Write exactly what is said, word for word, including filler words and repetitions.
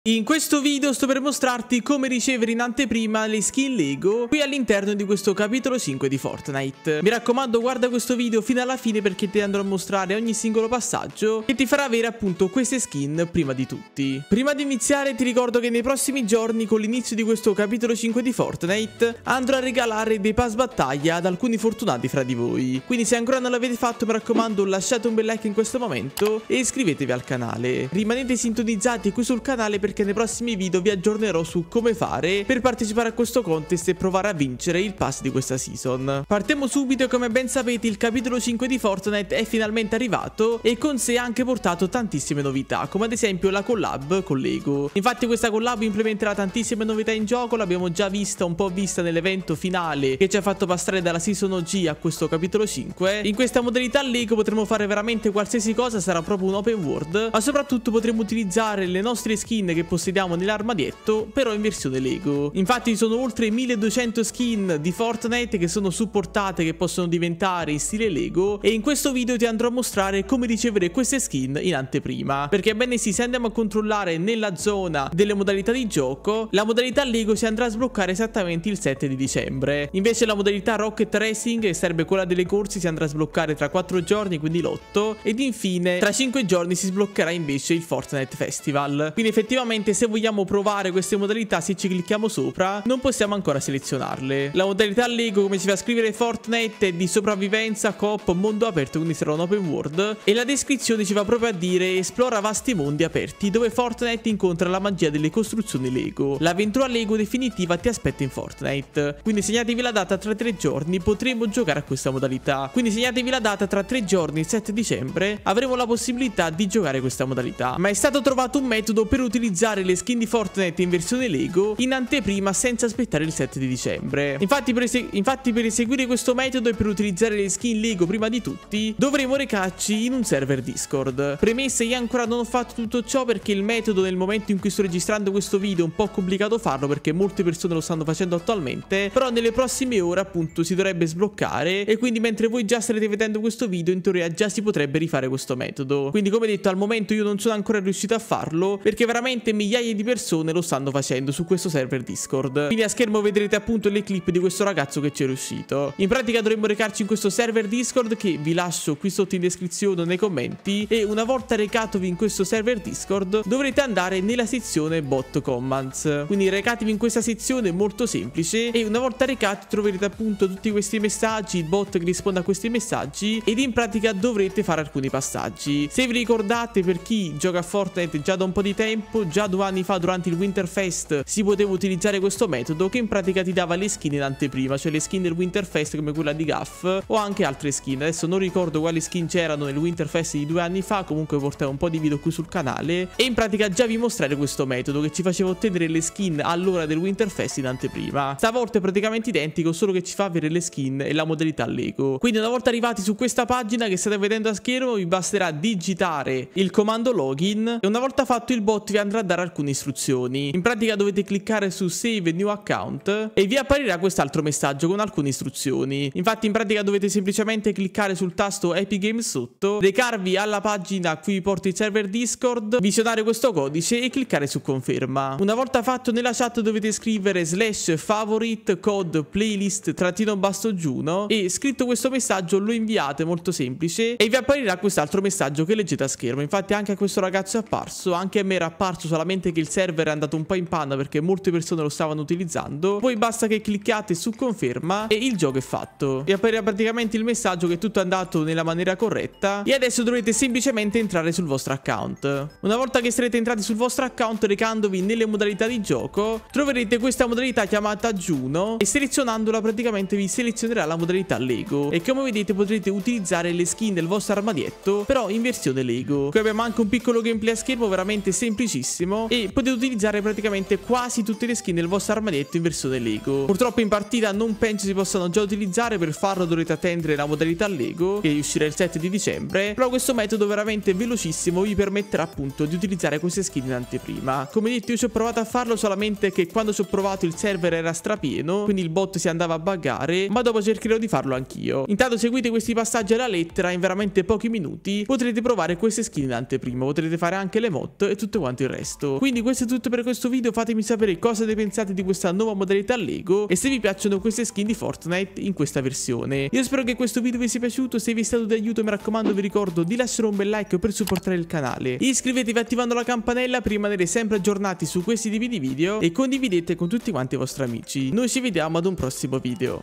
In questo video sto per mostrarti come ricevere in anteprima le skin Lego qui all'interno di questo capitolo cinque di Fortnite. Mi raccomando, guarda questo video fino alla fine perché ti andrò a mostrare ogni singolo passaggio che ti farà avere appunto queste skin prima di tutti. Prima di iniziare ti ricordo che nei prossimi giorni, con l'inizio di questo capitolo cinque di Fortnite, andrò a regalare dei pass battaglia ad alcuni fortunati fra di voi. Quindi se ancora non l'avete fatto, mi raccomando, lasciate un bel like in questo momento e iscrivetevi al canale. Rimanete sintonizzati qui sul canale perché perché nei prossimi video vi aggiornerò su come fare per partecipare a questo contest e provare a vincere il pass di questa season. Partiamo subito e come ben sapete il capitolo cinque di Fortnite è finalmente arrivato e con sé ha anche portato tantissime novità, come ad esempio la collab con Lego. Infatti questa collab implementerà tantissime novità in gioco, l'abbiamo già vista un po' vista nell'evento finale che ci ha fatto passare dalla season O G a questo capitolo cinque. In questa modalità Lego potremo fare veramente qualsiasi cosa, sarà proprio un open world, ma soprattutto potremo utilizzare le nostre skin che possediamo nell'armadietto però in versione Lego. Infatti ci sono oltre milleduecento skin di Fortnite che sono supportate, che possono diventare in stile Lego, e in questo video ti andrò a mostrare come ricevere queste skin in anteprima. Perché bene sì, se andiamo a controllare nella zona delle modalità di gioco, la modalità Lego si andrà a sbloccare esattamente il sette di dicembre. Invece la modalità Rocket Racing, che sarebbe quella delle corse, si andrà a sbloccare tra quattro giorni, quindi l'otto, ed infine tra cinque giorni si sbloccherà invece il Fortnite Festival. Quindi effettivamente se vogliamo provare queste modalità, se ci clicchiamo sopra non possiamo ancora selezionarle. La modalità Lego, come si fa a scrivere Fortnite, è di sopravvivenza, coop, mondo aperto, quindi sarà un open world, e la descrizione ci va proprio a dire: esplora vasti mondi aperti dove Fortnite incontra la magia delle costruzioni Lego. L'avventura Lego definitiva ti aspetta in Fortnite. Quindi segnatevi la data, tra tre giorni potremo giocare a questa modalità. Quindi segnatevi la data, tra tre giorni, il sette dicembre, avremo la possibilità di giocare questa modalità. Ma è stato trovato un metodo per utilizzare le skin di Fortnite in versione Lego in anteprima senza aspettare il sette di dicembre. Infatti per, infatti per eseguire questo metodo e per utilizzare le skin Lego prima di tutti dovremo recarci in un server Discord. Premessa, io ancora non ho fatto tutto ciò perché il metodo nel momento in cui sto registrando questo video è un po' complicato farlo perché molte persone lo stanno facendo attualmente, però nelle prossime ore appunto si dovrebbe sbloccare e quindi mentre voi già starete vedendo questo video in teoria già si potrebbe rifare questo metodo. Quindi come detto, al momento io non sono ancora riuscito a farlo perché veramente migliaia di persone lo stanno facendo su questo server Discord. Quindi a schermo vedrete appunto le clip di questo ragazzo che ci è riuscito. In pratica dovremmo recarci in questo server Discord che vi lascio qui sotto in descrizione nei commenti, e una volta recatovi in questo server Discord dovrete andare nella sezione bot commands. Quindi recatevi in questa sezione molto semplice e una volta recati troverete appunto tutti questi messaggi, il bot che risponde a questi messaggi, ed in pratica dovrete fare alcuni passaggi. Se vi ricordate, per chi gioca a Fortnite già da un po' di tempo, già due anni fa durante il Winterfest si poteva utilizzare questo metodo che in pratica ti dava le skin in anteprima, cioè le skin del Winterfest come quella di Gaff o anche altre skin. Adesso non ricordo quali skin c'erano nel Winterfest di due anni fa, comunque portavo un po' di video qui sul canale e in pratica già vi mostrare questo metodo che ci faceva ottenere le skin all'ora del Winterfest in anteprima. Stavolta è praticamente identico, solo che ci fa avere le skin e la modalità Lego. Quindi una volta arrivati su questa pagina che state vedendo a schermo vi basterà digitare il comando login e una volta fatto il bot vi andrà a dare alcune istruzioni. In pratica dovete cliccare su Save New Account e vi apparirà quest'altro messaggio con alcune istruzioni. Infatti in pratica dovete semplicemente cliccare sul tasto Epic Games sotto, recarvi alla pagina a cui vi porta il server Discord, visionare questo codice e cliccare su conferma. Una volta fatto, nella chat dovete scrivere slash favorite code playlist trattino basso giuno e scritto questo messaggio lo inviate, molto semplice, e vi apparirà quest'altro messaggio che leggete a schermo. Infatti anche a questo ragazzo è apparso, anche a me era apparso, solamente che il server è andato un po' in panna perché molte persone lo stavano utilizzando. Poi basta che clicchiate su conferma e il gioco è fatto. Vi apparirà praticamente il messaggio che tutto è andato nella maniera corretta e adesso dovrete semplicemente entrare sul vostro account. Una volta che sarete entrati sul vostro account, recandovi nelle modalità di gioco, troverete questa modalità chiamata Juno e selezionandola praticamente vi selezionerà la modalità Lego e come vedete potrete utilizzare le skin del vostro armadietto però in versione Lego. Qui abbiamo anche un piccolo gameplay a schermo veramente semplicissimo e potete utilizzare praticamente quasi tutte le skin del vostro armadietto in versione Lego. Purtroppo in partita non penso si possano già utilizzare, per farlo dovrete attendere la modalità Lego che uscirà il sette di dicembre, però questo metodo veramente velocissimo vi permetterà appunto di utilizzare queste skin in anteprima. Come detto, io ci ho provato a farlo, solamente che quando ci ho provato il server era strapieno, quindi il bot si andava a buggare, ma dopo cercherò di farlo anch'io. Intanto seguite questi passaggi alla lettera, in veramente pochi minuti potrete provare queste skin in anteprima, potrete fare anche le mod e tutto quanto il resto. presto. Quindi questo è tutto per questo video, fatemi sapere cosa ne pensate di questa nuova modalità Lego e se vi piacciono queste skin di Fortnite in questa versione. Io spero che questo video vi sia piaciuto, se vi è stato di aiuto mi raccomando vi ricordo di lasciare un bel like per supportare il canale. Iscrivetevi attivando la campanella per rimanere sempre aggiornati su questi tipi di video e condividete con tutti quanti i vostri amici. Noi ci vediamo ad un prossimo video.